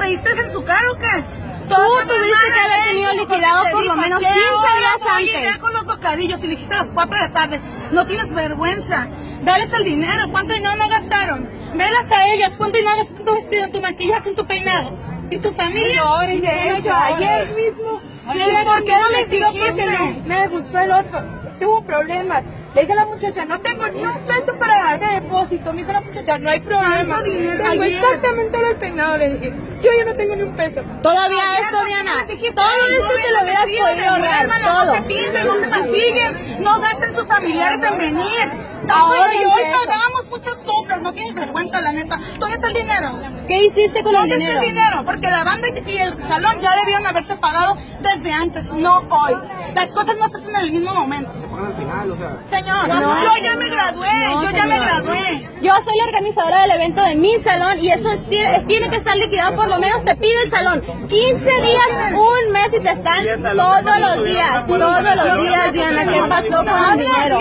¿Creíste en su cara o qué? Tú tuviste que haber tenido liquidado por lo menos 15 días antes. Con los bocadillos y le dijiste a las 4 de la tarde. No tienes vergüenza. Dales el dinero. ¿Cuánto dinero no gastaron? Velas a ellas. ¿Cuánto dinero gastaron en tu vestido, en tu maquillaje, en tu peinado? ¿Y tu familia? Ayer mismo. ¿Por qué no les dijiste? Me gustó el otro. Tuvo problemas. Le dije a la muchacha, no tengo ni un peso para dar de depósito. Me dijo la muchacha, no hay problema. Tengo exactamente el peinado, le dije. Yo ya no tengo ni un peso. Todavía esto, Diana. Todo esto te lo hubieras podido ahorrar. Todo. No se pinten, no se maquillen, no gasten sus familiares en venir. Ahora y hoy pagamos muchas cosas, no tienes vergüenza, la neta. ¿Dónde está el dinero? ¿Qué hiciste con el dinero? ¿Dónde está el dinero? Porque la banda y el salón ya debieron haberse pagado desde antes, no hoy. Las cosas no se hacen en el mismo momento. Señor, yo ya me gradué, Yo soy la organizadora del evento de mi salón y eso tiene que estar liquidado, por lo menos te pide el salón 15 días, un mes y te están todos los días, Diana. ¿Qué pasó con el dinero?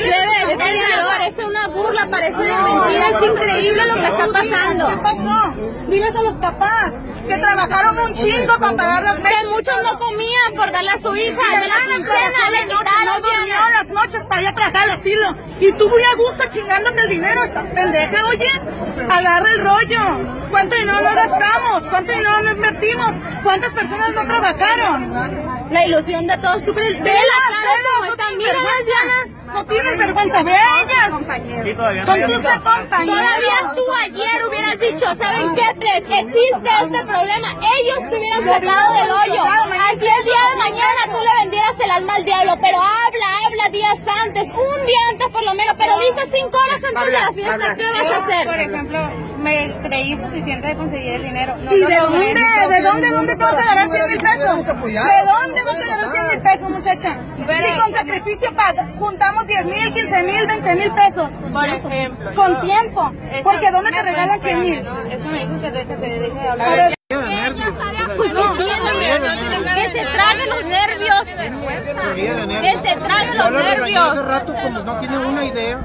Es una burla, parece mentira, es increíble lo que está pasando. ¿Qué pasó? Diles a los papás que trabajaron un chingo para pagar las mesas. Que muchos no comían por darle a su hija, de la quincena, le quitaron, no durmió las noches para ir a trabajar al asilo. Y tú muy a gusto chingándote el dinero, estás pendeja, oye. Agarra el rollo. ¿Cuánto dinero no gastamos? ¿Cuánto dinero no invertimos? ¿Cuántas personas no trabajaron? La ilusión de todos, tú crees, ve la cara como está, mira, Diana. No tienes vergüenza, ve a ellas. Son tus compañeros. Todavía tú ayer hubieras dicho, ¿saben qué, Ples? Existe este problema. Ellos te hubieran sacado del hoyo. Así el día de mañana tú le vendieras el alma al diablo, pero habla días antes, un día antes por lo menos, pero dice 5 horas antes de la fiesta, ¿qué vas a hacer? Por ejemplo, me creí suficiente de conseguir el dinero. ¿Y de dónde te vas a ganar 100,000 pesos? ¿De dónde vas a ganar 100,000 pesos, muchacha? Si con sacrificio juntamos 10,000, 15,000, 20,000 pesos. Por ejemplo. Con tiempo. Porque ¿dónde te regalan 100,000? Es que me dijo que deje de hablar. Pues no, que se traguen los nervios. Que se traguen los nervios. Hace rato como no tiene una idea.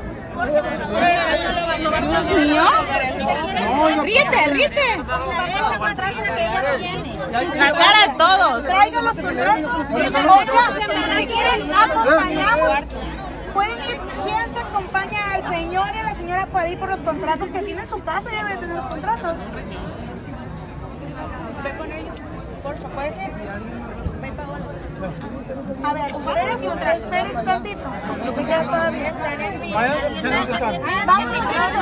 ¿Mío? Ríete. La cara de todos. Traigan los contratos. Oiga, si quieren, acompañamos. Pueden ir, ¿quién se acompaña al señor y a la señora puede ir por los contratos que tiene en su casa? Ya debe tener los contratos. Ve con ellos, por favor, puede ser. A ver, esperes un tantito, porque se queda todavía. Vamos,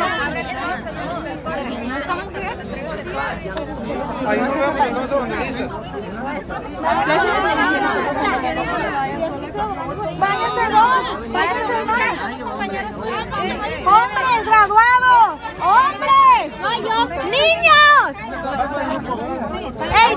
Ahí nos vemos, no se organiza. Váyanse dos. Hombres graduados. ¡Hombres! ¡Niños! ¡Ey!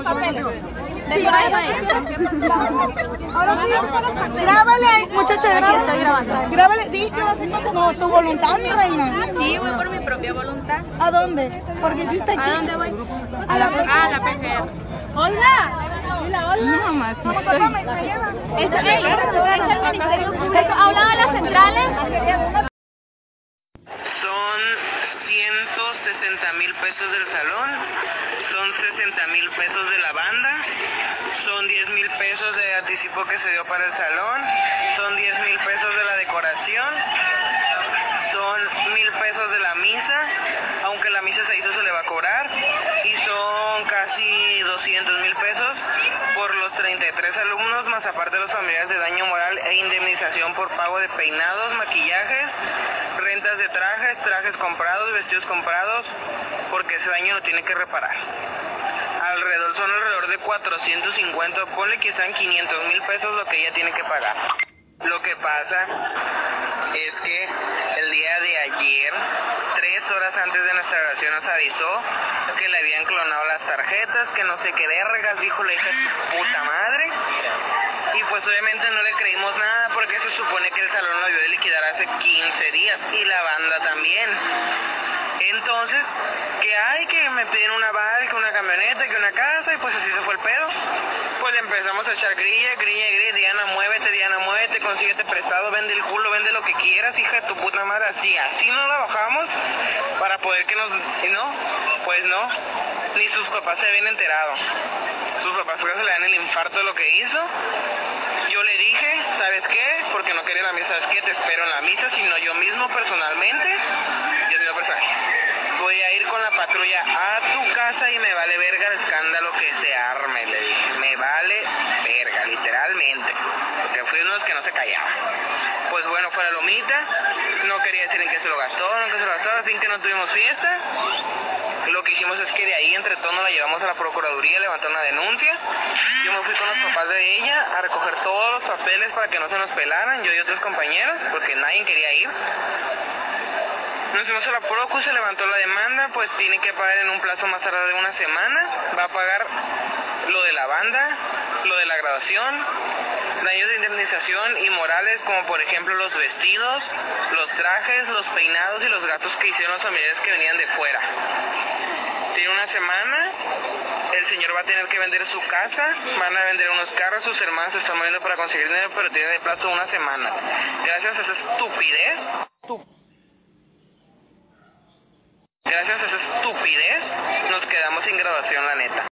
Ahora sí, grábale, muchacha, grábale, di que vas a ir con tu voluntad, mi reina. Sí, voy por mi propia voluntad. ¿A dónde? Porque hiciste aquí. ¿A dónde voy? A la PGR. Hola. No, mamá, sí. papá me lleva. Es el Ministerio Público. ¿Hablaba de las centrales? Son 160,000 pesos del salón, son 60,000 pesos de la banda, son 10,000 pesos de anticipo que se dio para el salón, son 10,000 pesos de la decoración, son 1,000 pesos de la misa, aunque la misa se hizo se le va a cobrar, y son casi 200,000 pesos por los 33 alumnos, más aparte los familiares de daño moral e indemnización por pago de peinados, maquillajes, rentas de trajes comprados, vestidos comprados, porque ese daño lo tiene que reparar. Son alrededor de 450, ponle que sean 500,000 pesos lo que ella tiene que pagar. Lo que pasa es que el día de ayer, 3 horas antes de nuestra grabación, nos avisó que le habían clonado las tarjetas, que no sé qué vergas, dijo la hija de su puta madre. Y pues obviamente no le creímos nada porque se supone que el salón lo debió de liquidar hace 15 días y la banda también. Entonces, que me piden una aval, que una camioneta, que una casa, y pues así se fue el pedo. Pues le empezamos a echar grilla, Diana, muévete, consíguete prestado, vende el culo, vende lo que quieras, hija de tu puta madre, así no la bajamos para poder que nos... No, pues no, ni sus papás se habían enterado. Sus papás se le dan el infarto de lo que hizo. Yo le dije, ¿sabes qué? Porque no quería la misa, ¿sabes qué? Te espero en la misa, sino yo mismo personalmente, voy a ir con la patrulla a tu casa y me vale verga el escándalo que se arme, le dije. Me vale verga, literalmente. Porque fui uno de los que no se callaban. Pues bueno, fue la lomita. No quería decir en qué se lo gastó, al fin que no tuvimos fiesta. Lo que hicimos es que de ahí entre todos nos la llevamos a la procuraduría, levantó una denuncia. Yo me fui con los papás de ella a recoger todos los papeles para que no se nos pelaran, yo y otros compañeros, porque nadie quería ir. Nos fuimos a la Procu, se levantó la demanda, pues tiene que pagar en un plazo más tarde de una semana. Va a pagar lo de la banda, lo de la graduación, daños de indemnización y morales, como por ejemplo los vestidos, los trajes, los peinados y los gastos que hicieron los familiares que venían de fuera. Tiene una semana, el señor va a tener que vender su casa, van a vender unos carros, sus hermanos se están moviendo para conseguir dinero, pero tiene de plazo una semana. Gracias a esa estupidez, nos quedamos sin graduación, la neta.